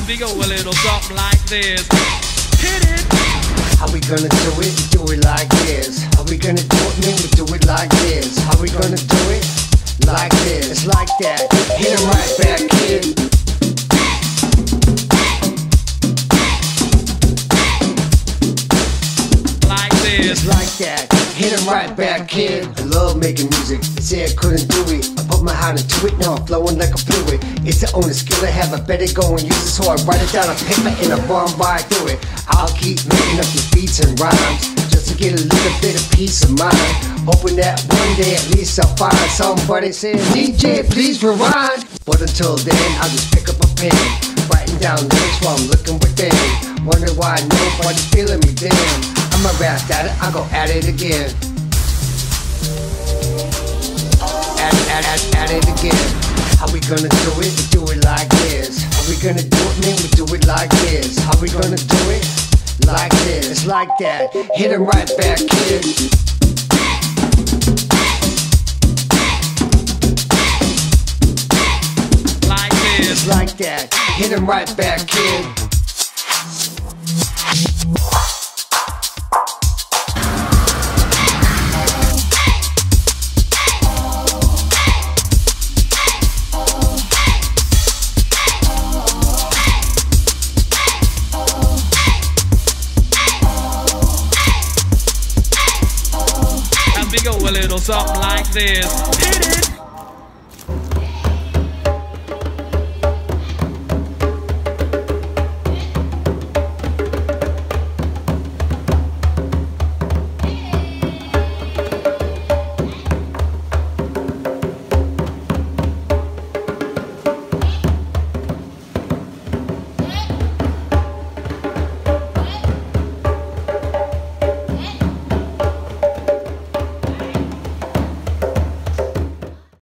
we go a little something like this. Hit it! How we gonna do it? Do it like this. How we gonna do it? Man, we do it like this. How we gonna do it? Like this, like that. Hit 'em right back, kid. Like this. Like that. Hit 'em right back, kid. I love making music. They say I couldn't do it. I put my heart into it. Now I'm flowing like a fluid. It's the only skill I have. I better go and use it. So I write it down on paper in a bomb right through it. I'll keep making up these beats and rhymes just to get a little bit of peace of mind. Hoping that one day at least I'll find somebody saying, DJ, please rewind. But until then, I'll just pick up a pen, writing down lyrics while I'm looking within. Wonder why nobody's feeling me. Damn, I'm a rap at it. I'll go at it again. At it again. How we gonna do it? We do it like this. How we gonna do it? Man, we do it like this. How we gonna do it? Like this, like that. Hit 'em right back, kid. Like this. Like that. Hit 'em right back, kid. We go a little something like this. Hit it!